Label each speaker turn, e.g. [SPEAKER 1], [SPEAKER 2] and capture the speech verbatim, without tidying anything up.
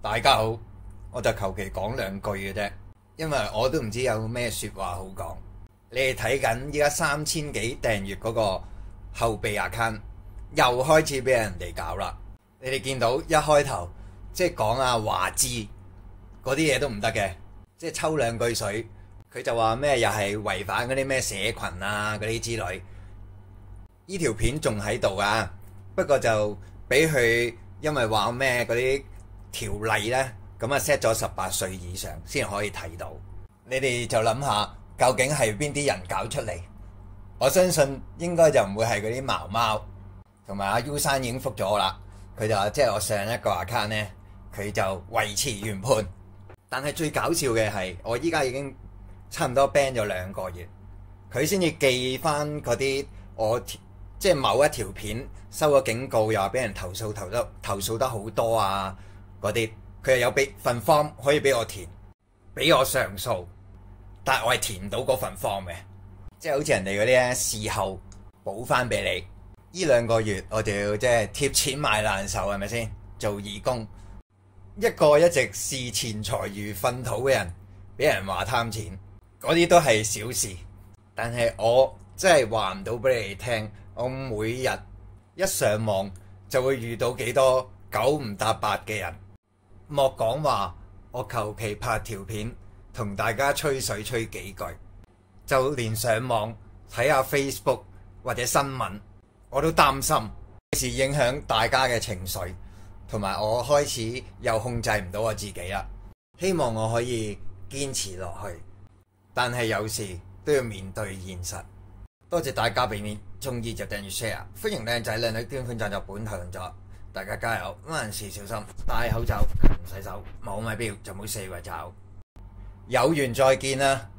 [SPEAKER 1] 大家好，我就求其講兩句嘅啫，因為我都唔知有咩說話好講。你哋睇緊依家三千幾訂閱嗰個後備 account 又開始俾人哋搞啦。你哋見到一開頭即係講阿華智嗰啲嘢都唔得嘅，即係抽兩句水，佢就話咩又係違反嗰啲咩社群啊嗰啲之類。呢條片仲喺度啊，不過就俾佢因為話咩嗰啲條例呢，咁啊 set 咗十八歲以上先可以睇到。你哋就諗下，究竟係邊啲人搞出嚟？我相信應該就唔會係嗰啲毛貓。同埋阿 U 山已經覆咗我啦，佢就話即係我上一個 account 呢，佢就維持原判。但係最搞笑嘅係，我依家已經差唔多 ban 咗兩個月，佢先至寄翻嗰啲我即係某一條片收咗警告，又話俾人投訴投得投訴得好多啊嗰啲，佢又有俾份 form 可以俾我填，俾我上訴，但係我係填唔到嗰份 form 嘅，即係好似人哋嗰啲咧事後補翻俾你。呢兩個月我就要即係貼錢買難受，係咪先？做義工，一個一直視錢財如糞土嘅人，俾人話貪錢，嗰啲都係小事。但係我真係話唔到俾你哋聽，我每日一上網就會遇到幾多九唔搭八嘅人，莫講話我求其拍條片同大家吹水吹幾句，就連上網睇下 Facebook 或者新聞，我都擔心是影響大家嘅情緒，同埋我開始又控制唔到我自己啦。希望我可以堅持落去，但係有時都要面對現實。多謝大家俾面，中意就訂閱 share， 歡迎靚仔靚女捐款贊助本台用咗，大家加油，萬事小心，戴口罩，勤洗手，冇咪錶就冇四圍找，有緣再見啦。